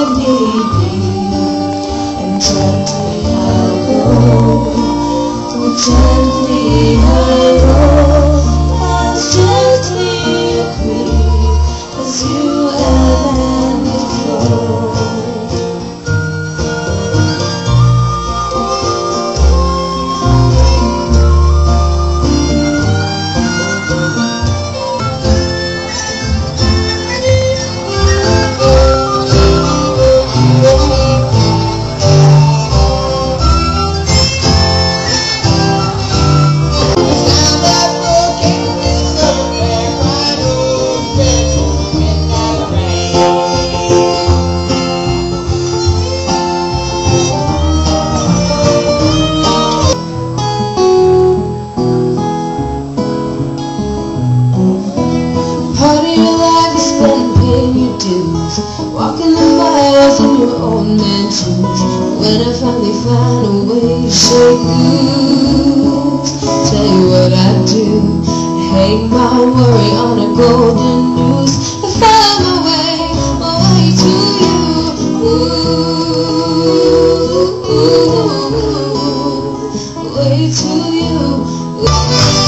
need be, and gently I'll go, gently I'll go, I'll gently creep as you have and before. Walking the miles in your old man shoes. When I finally find a way to shake loose, tell you what I do. Hang my worry on a golden noose. I find my way to you. Ooh, way to you.